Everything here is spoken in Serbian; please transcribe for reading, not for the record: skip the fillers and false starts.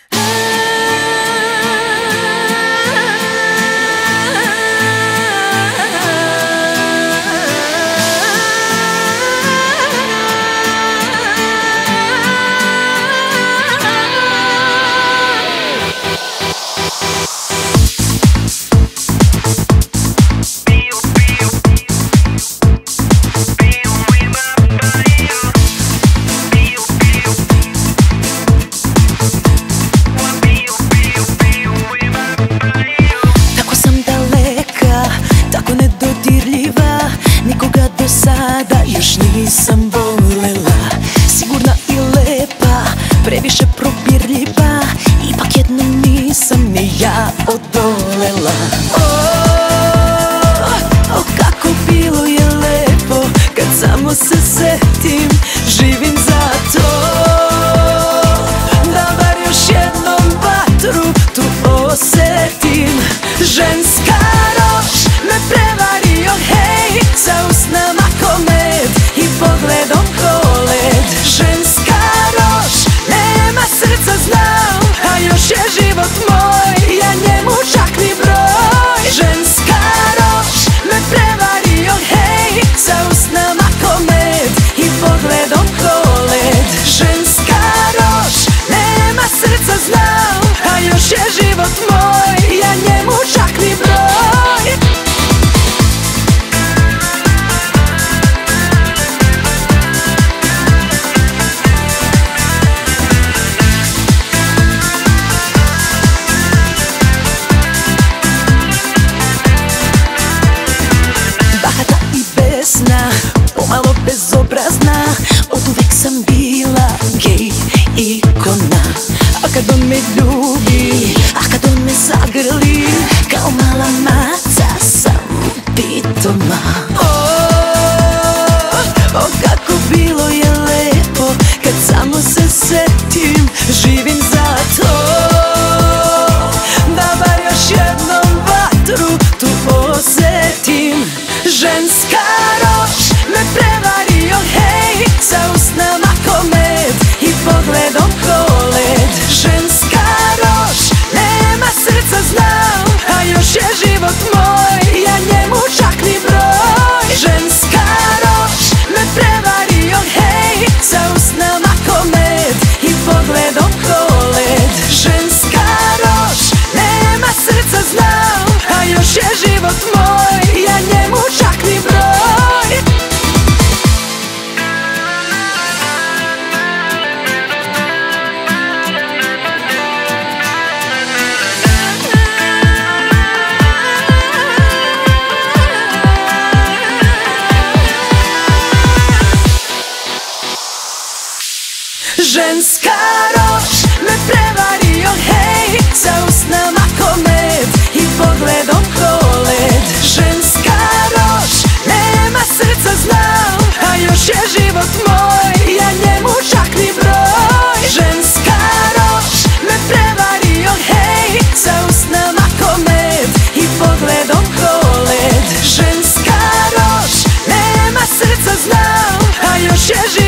Nikoga do sada još nisam volela. Sigurna i lepa, previše probirljiva, ipak jednom nisam ni ja odolela. O, kako bilo je lepo, kad samo se setim, živim za to. Da bar još jednom vatru tu osetim. Ženska roš me prevario, hej, sa usnama ko med i pogledom ko led. Ženska roš, nema srca znam, a još je život moj, ja njemu čak ni broj. Ženska roš me prevario, hej, sa usnama ko med i pogledom ko led. Ženska roš, nema srca znam, a još je život moj, ja njemu čak ni broj. Pomalo bezobrazna, oduvek sam bila gej ikona. A kad on me ljubi, a kad on me zagrli, kao mala maca sam pitoma. O, kako bilo je lepo, kad samo se setim, živim za to. Da bar još jednom vatru tu osetim. Ženska roš me prevario, hej, sa usnama ko med i pogledom ko led. Ženska roš, nema srca znam, a još je život moj, ja njemu čak ni broj. Ženska roš me prevario, hej, sa usnama ko med i pogledom ko led. Ženska roš, nema srca znam, a još je život moj, ja njemu čak ni broj. Ženska roš me prevario, hej, sa usnama ko med i pogledom ko led. Ženska roš, nema srca znam, a još je život moj, ja njemu čak ni broj. Ženska roš me prevario, hej, sa usnama ko med i pogledom ko led. Ženska roš, nema srca znam, a još je život